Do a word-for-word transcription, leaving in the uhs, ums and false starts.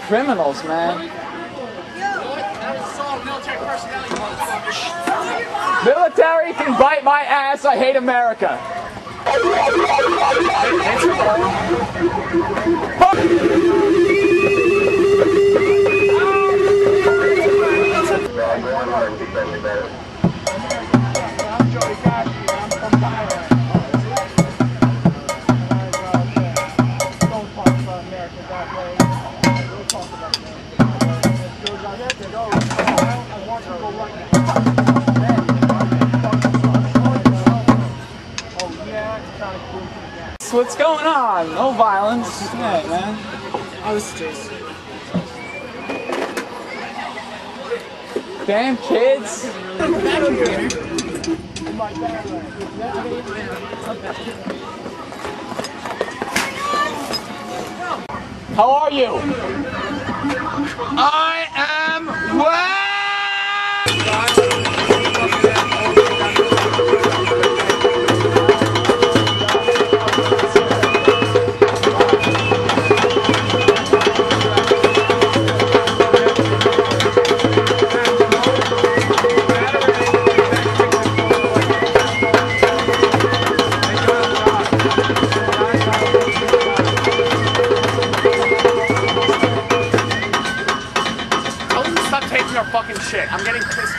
criminals, man. Military can bite my ass. I hate America. What's going on? No violence. Yeah, man. I was just. Damn kids. How are you? I am well. Fucking shit. I'm getting pissed